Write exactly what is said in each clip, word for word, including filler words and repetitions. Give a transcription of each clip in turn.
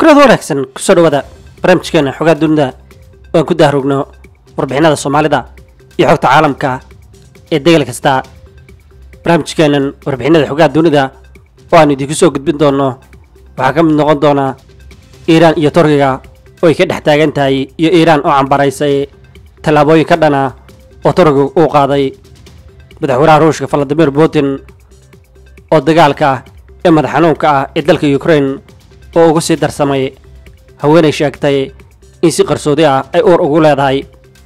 fikrad wanaagsan ku soo dhawaada barnaamijkeena xogaa dunida oo aan ku daahroogno warbixinada Soomaalida iyo xogta caalamka ee degal kasta. barnaamijkeenan warbixinada xogaa dunida oo aan idinku soo gudbin doono waxaa ka mid noqon doona Iiraan iyo Turkiga oo ay ka dhex taagan tahay iyo Iiraan oo cambaraysay tallaabooyin ka dhana oo Turkiga uu qaaday madaxweynaha Ruushka Vladimir Putin oo dagaalka ee madax xanuunka ah ee dalka Ukraine oo ugu sii darsamay haweeney sheegtay in si qarsoodi ah ay uur ugu leedahay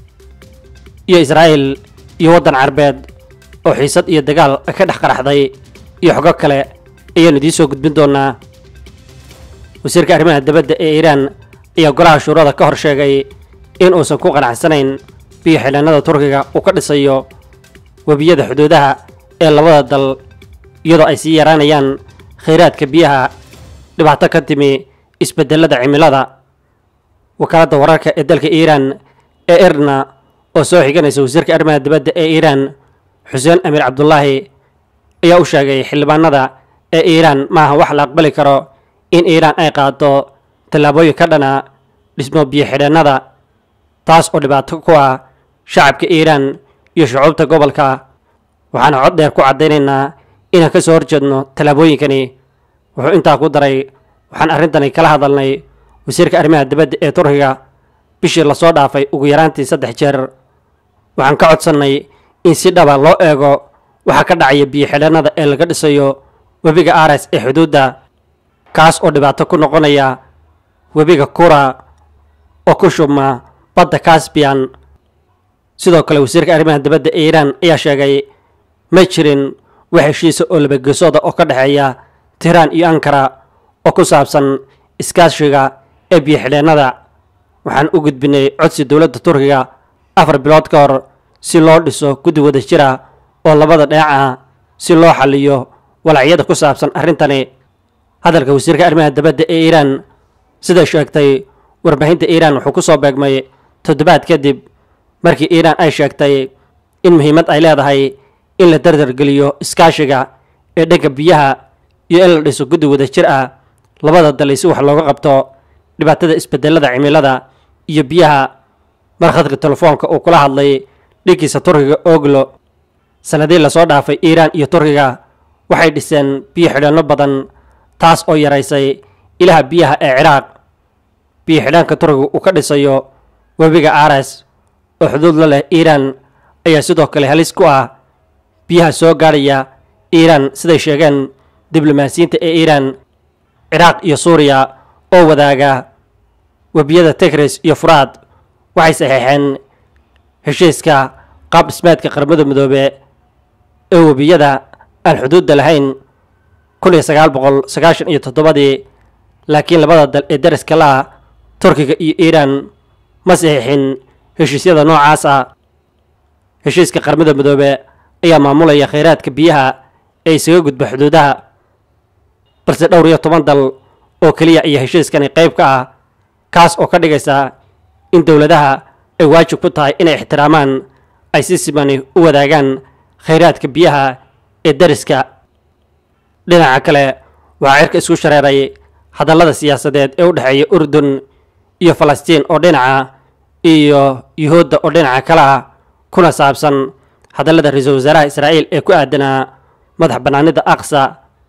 iyo Israa'iil iyo waddan Carbeed oo xiisad iyo dagaal ka dhex qaraxday iyo xogo kale ayaan idin soo gudbin doonaa. wasiirka arrimaha dibadda ee Iiraan ayaa golaha shuurada ka hor sheegay in uusan ku qanacsanayn biyo xidhannada Turkiga uu ka dhisayo webiyada xuduudaha ee labada dal iyadoo ay sii yaraanayaan kheyraadka biyaha dhibaato ka timi isbedelada cimilada. wakaaladda wararka ee dalka Iiraan ee IRNA oo soo xiganaysa wasiirka arrimaha dibadda ee Iiraan Xuseen Amiir Cabdullaahi ayaa u sheegay xildhibaanada ee Iiraan maaha wax la aqbali karo in Iiraan ay qaado tallaabooyin ka dhana dhismo biyo xidhannada taas oo dhibaato ku ah shacabka Iiraan iyo shucuubta gobolka. waxaana cod dheer ku caddaynaynaa inaan ka soo horjeedno tallaabooyinkani. wuxuu intaa ku daray waxaan arrintani kala hadalnay wasiirka arrimaha dibadda ee Turkiga bishii la soo dhaafay ugu yaraantii saddex jeer. waxaan ka codsannay in si dhaba loo eego waxa ka dhacaya biyo xidhannada ee laga dhisayo webiga Aras ee xuduudda kaas oo dhibaato ku noqonaya webiga Kura oo ku shubma badda Caspian. sidoo kale wasiirka arrimaha dibadda ee Iiraan ayaa sheegay ma jirin wax heshiis oo laba geesooda oo ka dhaxeeya Tehran iyo Ankara oo ku saabsan iskaashiga ee biyo xidhannada. waxaan u gudbinay codsi dowladda Turkiga afar bilood ka hor si loo dhiso guddi wada jira oo labada dhinac ah si loo xalliyo walacyada ku saabsan arrintani. hadalka wasiirka arrimaha dibadda ee Iiraan sida sheegtay warbaahinta Iiraan wuxuu ku soo beegmay toddobaad kadib markii Iiraan ay sheegtay in muhiimad ay leedahay in la dardar geliyo iskaashiga ee dhanka biyaha iyo in la dhiso guddi wada jir ah labada dal si wax looga qabto dhibaatada isbedelada cimilada iyo biyaha. mar khadka telefoonka uu kula hadlay dhigiisa Turkiga Oglo sanadii la soo dhaafay Iiraan iyo Turkiga waxay dhiseen biyo xidhanno badan taas oo yaraysay ilaha biyaha ee Ciraaq. biyo xidhanka Turkiga uu ka dhisayo webiga Aras oo xuduud la leh Iiraan ayaa sidoo kale halis ku ah biyaha soo gaaraya Iiraan siday sheegeen diblomaasiyiinta ee Iiraan. Ciraaq iyo Suuriya oo wadaaga webiyada Tigris iyo Furaad waxay saxeexeen heshiiska qaab dhismeedka qaramada midoobay ee webiyada aan xuduudda lahayn kun iyo sagaal boqol sagaashan iyo toddobadii laakiin labada dal ee dariska la ah Turkiga iyo Iiraan ma saxeexin heshiisyada noocaas ah. heshiiska qaramada midoobay ayaa maamulaya kheyraadka biyaha ee isaga gudba xuduudaha balse dhowr iyo toban dal oo kaliya ayaa heshiiskani qayb ka ah kaas oo ka dhigaysa in dowladaha ay waajib ku tahay inay ixtiraamaan ay si simani u wadaagaan kheyraadka biyaha ee dariska. dhinaca kale waxaa cirka isku shareeray hadallada siyaasadeed ee u dhexeeya Urdun iyo Falastiin oo dhinaca iyo Yuhuudda oo dhinaca kale ah kuna saabsan hadallada ra'iisul wasaaraha Israa'iil ee ku aadanaa madax bannaanida Aqsa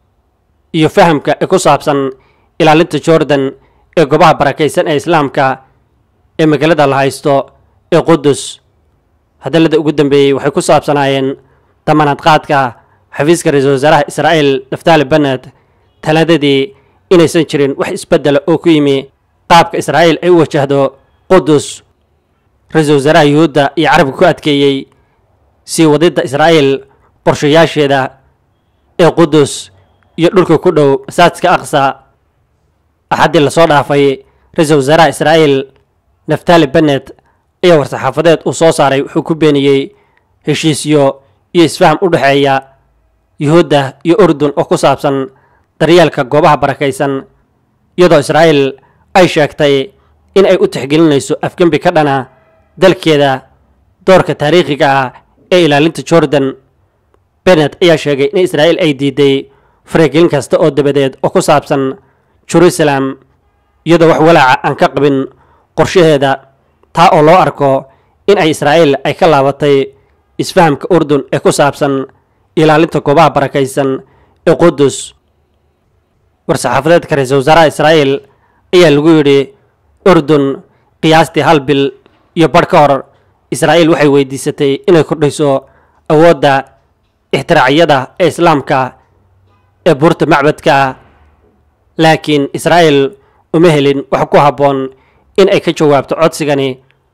iyo fahamka ee ku saabsan ilaalinta Jordan ee goobaha barakaysan ee Islaamka ee magaalada la haysto ee Qudus. hadallada ugu dambeeyay waxay ku saabsanaayeen dammaanad qaadka xafiiska ra'iisul wasaaraha Israa'iil Naftali Bennett talaadadii inaysan jirin wax isbedel oo ku yimi qaabka Israa'iil ay u wajahdo Qudus. ra'iisul wasaaraha Yuhuudda iyo Carabka ku adkeeyay sii wadida Israa'iil qorshayaasheeda ee Qudus iyo dhulka ku dhow masaajidka Aqsa. axadii la soo dhaafay ra'iisul wasaaraha Israa'iil Naftali Bennett ayaa war-saxaafadeed uu soo saaray wuxuu ku beeniyay heshiisyo iyo isfaham u dhexeeya Yuhuudda iyo Urdun oo ku saabsan daryeelka goobaha barakaysan iyadoo Israa'iil ay sheegtay in ay u tixgelinayso afgembi ka dhana dalkeeda doorka taariikhiga ah ee ilaalinta Jordan. Bennett ayaa sheegay in Israa'iil ay diiday faragelin kasta oo dabadeed oo ku saabsan Jerusalem iyadoo wax walaaca aan ka qabin qorshaheeda taa oo loo arko in ay israa'iil ay ka laabatay isfahamka urdun ee ku saabsan ilaalinta goobaha barakaysan ee qudus. war-saxaafadeedka ra-iisul wasaaraha israa'iil ayaa lagu yidhi urdun qiyaastii hal bil iyo badh ka hor israa'iil waxay weydiisatay inay kordhiso awoodda ixtiraacyada ee islaamka ee buurta macbadka, laakiin israa'iil uma helin wax ku habboon in ay ka jawaabto codsigani,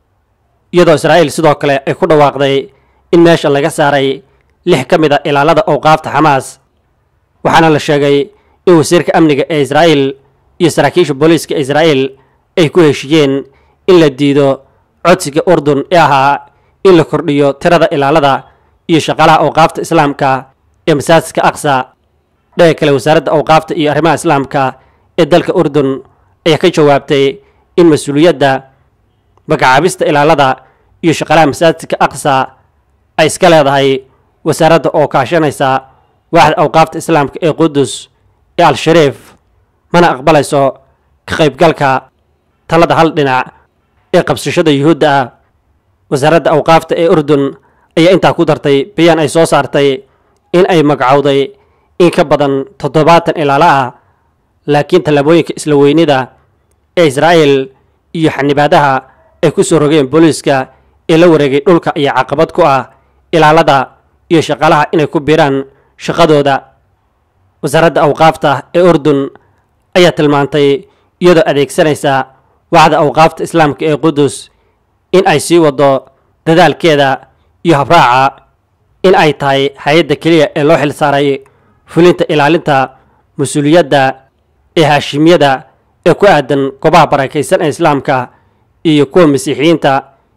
iyadoo israa'iil sidoo kale ay ku dhawaaqday in meesha laga saaray lix ka mid a ilaalada awqaafta xamaas. waxaana la sheegay in wasiirka amniga ee israa'iil iyo saraakiisha booliiska israa'iil ay ku heshiiyeen in la diido codsiga urdun ee ahaa in la kordhiyo tirada ilaalada iyo shaqaalaha awqaafta islaamka ee masaajidka aqsa. dhaga kale, wasaaradda awqaafta iyo arrimaha islaamka ee dalka urdun ayaa ka jawaabtay in mas-uuliyadda magacaabista ilaalada iyo shaqaalaha masaajidka aqsa ay iska leedahay wasaaradda oo kaashanaysa waaxda awqaafta islaamka ee qudus ee al-shariif, mana aqbalayso ka qaybgalka talada hal dhinac ee qabsashada yuhuudda ah. wasaaradda awqaafta ee urdun ayaa intaa ku dartay bayaan ay soo saartay in ay magacowday in ka badan toddobaatan ilaalo ah, laakiin tallaabooyinka isla weynida ee israa'iil iyo xanibaadaha ay ku soo rogeen booliiska ee la wareegay dhulka ayaa caqabad ku ah ilaalada iyo shaqaalaha inay ku biiraan shaqadooda. wasaaradda awqaafta ee urdun ayaa tilmaantay iyadoo adeegsanaysa waaxda awqaafta islaamka ee qudus in ay sii wado dadaalkeeda iyo habraaca in ay tahay hay-adda keliya ee loo xil saaray fulinta ilaalinta mas-uuliyadda ee haashimiyada ee ku aadan goobaha barakaysan ee islaamka iyo kuwa masiixiyiinta,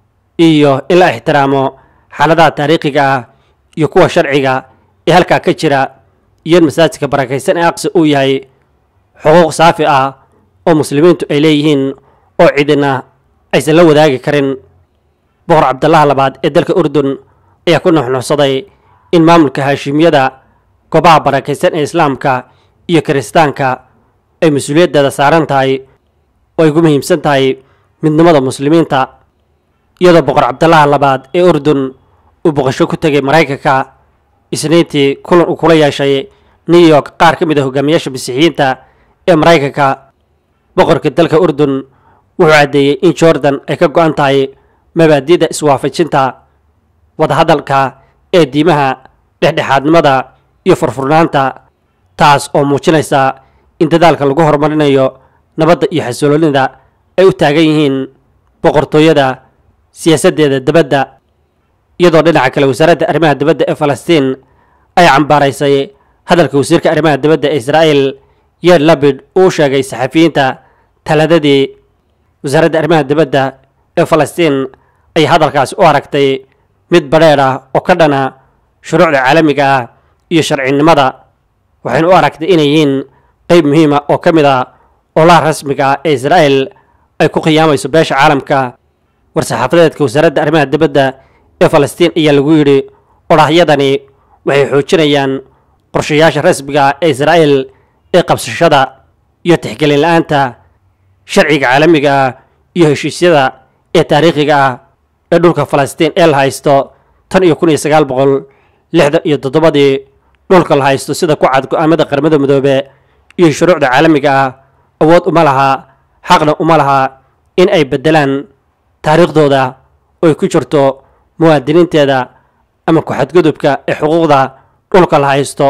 iyo in la ixtiraamo xaaladaha taariikhiga ah iyo kuwa sharciga ee halkaa ka jira, iyo in masaajidka barakaysan ee aqsa uu yahay xuquuq saafi ah oo muslimiintu ay leeyihiin oo cidina aysan la wadaagi karin. boqor cabdalaha labaad ee dalka urdun ayaa ku nuxnuxsaday in maamulka haashimiyada goobaha barakaysan ee islaamka iyo kiristaanka ay mas-uuliyaddeeda saaran tahay oo ay ku muhiimsan tahay midnimada muslimiinta. iyadoo boqor cabdalaha labaad ee urdun uu boqosho ku tegay maraykanka isniintii kulan uu kula yeeshay new york qaar ka mid a hogaamiyaasha masiixiyiinta ee maraykanka, boqorka dalka urdun wuxuu caddeeyey in jordan ay ka go-an tahay mabaadi'da iswaafajinta wadahadalka ee diimaha, dhexdhexaadnimada iyo furfurnaanta, taas oo muujinaysa in dadaalka lagu horumarinayo nabadda iyo xasiloonida ay u taagan yihiin boqortooyada siyaasaddeeda dibadda. iyadoo dhinaca kale wasaaradda arrimaha dibadda ee falastiin ay cambaaraysay hadalka wasiirka arrimaha dibadda ee israa'iil yair lapid uu sheegay saxafiyiinta taladadii. wasaaradda arrimaha dibadda ee falastiin ayaa hadalkaasi u aragtay mid badheedh ah oo ka dhana shuruucda caalamiga ah iyo sharcinimada, waxayna u aragtay inay yihiin qayb muhiima oo ka mid ah olaha rasmiga ah ee israa'iil ay ku qiyaamayso beesha caalamka. war-saxaafadeedka wasaaradda arrimaha dibadda ee falastiin ayaa lagu yidhi odhahyadani waxay xoojinayaan qorshayaasha rasmiga ah ee israa'iil ee qabsashada iyo tixgelin la-aanta sharciga caalamiga ah iyo heshiisyada ee taariikhiga ah ee dhulka falastiin ee la haysto tan iyo kun iyo sagaal boqol lixdan iyo toddobadii. dhulka la haysto sida ku cad go-aamada qaramada midoobe iyo shuruucda caalamiga ah awood uma laha, xaqna uma laha in ay beddelaan taariikhdooda oo ay ku jirto muwaadiniinteeda ama ku-xadgudubka ee xuquuqda dhulka la haysto.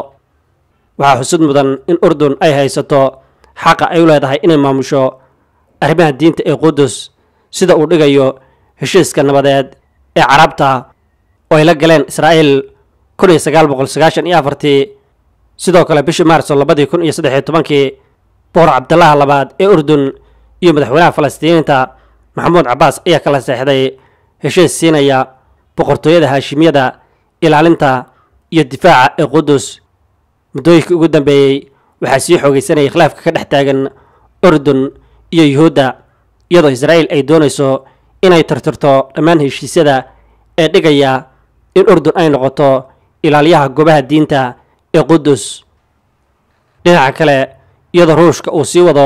waxaa xusud mudan in urdun ay haysato xaqa ay u leedahay inay maamusho arrimaha diinta ee qudus sida uu dhigayo heshiiska nabadeed ee carabta oo ay la galeen israa'iil kun iyo sagaal boqol sagaashan iyo afartii. sidoo kale bishii maarso labadii kun iyo saddex iyo tobankii boqor cabdalaha labaad ee urdun iyo madaxweynaha falastiiniinta maxamuud cabbaas ayaa kala seexday heshiis siinaya boqortooyada haashimiyada ilaalinta iyo difaaca ee qudus. muddooyinkii ugu dambeeyey waxaa sii xoogaysanayay khilaafka ka dhex taagan urdun iyo yuhuudda, iyadoo israa'iil ay doonayso inay tirtirto dhammaan heshiisyada ee dhigaya in urdun ay noqoto ilaaliyaha goobaha diinta ee qudus. dhinaca kale, iyadoo ruushka uu sii wado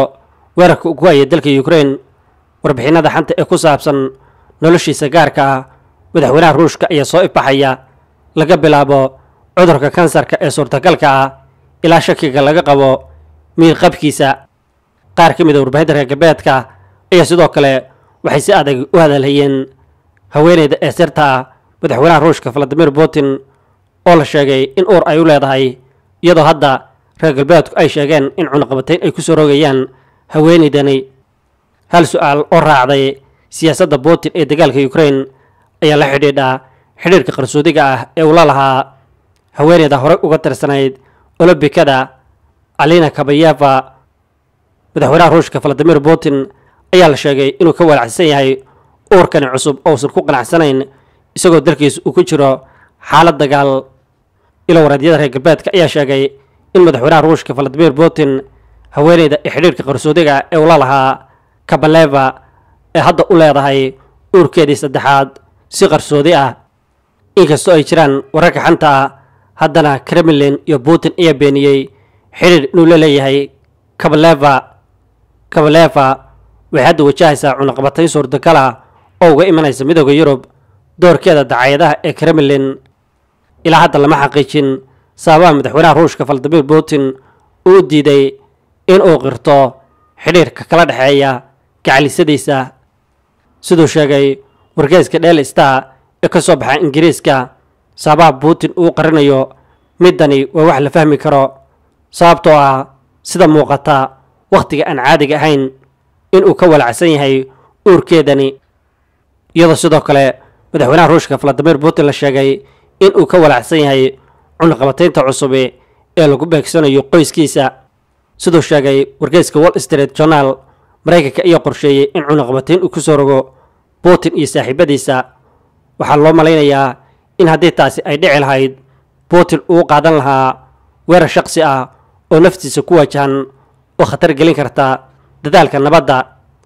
weerarka ugu haya dalka Ukraine. Warbixinada xanta ee ku saabsan noloshiisa gaarka ah madaxweynaha Ruushka ayaa soo ifaxaya laga bilaabo cudurka kansarka ee suurtagalka ah ilaa shakiga laga qabo miir qabkiisa. qaar ka mid ah warbaahinta reer galbeedka ayaa sidoo kale waxay si adag u hadalhayeen haweeneyda ee sirta ah madaxweynaha Ruushka Vladimir Putin oo la sheegay in uur ay u leedahay, iyadoo hadda reer galbeedku ay sheegeen in cunaqabatayn ay ku soo rogayaan haweeneydani. hal su'aal oo raacday siyaasadda Putin ee dagaalka Ukraine ayaa la xidhiidha xidhiidhka qarsoodiga ah ee uu la lahaa haweeneyda hore uga tirsanayd Olombikada Alina Kabayeva. madaxweynaha Ruushka Vladimir Putin ayaa la sheegay inuu ka walacsan yahay uurkani cusub oo uusan ku qanacsanayn, isagoo dalkiisa uu ku jiro xaalad dagaal. ilo waradyada reer galbeedka ayaa sheegay in madaxweynaha Ruushka Vladimir Putin haweeneyda ee xidhiidhka qarsoodiga ee uu la lahaa Kabayeva ee hadda u leedahay uurkeedii saddexaad si qarsoodi ah. inkastoo ay jiraan wararka xanta ah, haddana Kremlin iyo Putin ayaa beeniyey xidhiidh inuu la leeyahay Kabayeva. Kabayeva waxay hadda wajahaysaa cunaqabatayn suurtagal ah oo uga imanaysa midowda Yurub. doorkeeda dacaayadaha ee Kremlin ilaa hadda lama xaqiijin sababaha madaxweynaha Ruushka Vladimir Putin uu diiday in uu qirto xidhiidhka kala dhexeeya gacalisadiisa. sidoo sheegay wargeyska Daily Star ee ka soo baxay Ingiriiska, sababaha Putin uu qarinayo midani waa wax la fahmi karo, sababtoo ah sida muuqata waqtiga aan caadiga ahayn in uu ka walacsan yahay uurkeedani. iyadoo sidoo kale madaxweynaha Ruushka Vladimir Putin la sheegay in uu ka walacsan yahay cunaqabataynta cusub ee lagu beegsanayo qoyskiisa. sidoo sheegay wargeyska Wall Street Journal, Mareykanka ayaa qorsheeyay in cunaqabatayn uu ku soo rogo Putin iyo saaxiibadiisa. waxaa loo malaynayaa in haddii taasi ay dhici lahayd, Putin uu qaadan lahaa weerar shaqsi ah oo naftiisa ku wajahan oo khatar gelin karta dadaalka nabadda.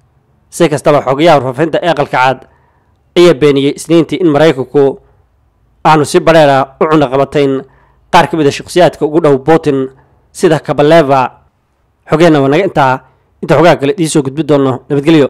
si kastaba xogayaha warfaafinta ee aqalka cad ayaa beeniyey Isniintii in Mareykanku aanu si badheera u cunaqabatayn qaar ka mid ah shakhsiyaadka ugu dhow Putin sida Kabayeva. xogeena waa naga intaa inta xogaa kale idin soo gudbin doono. nabadgelyo.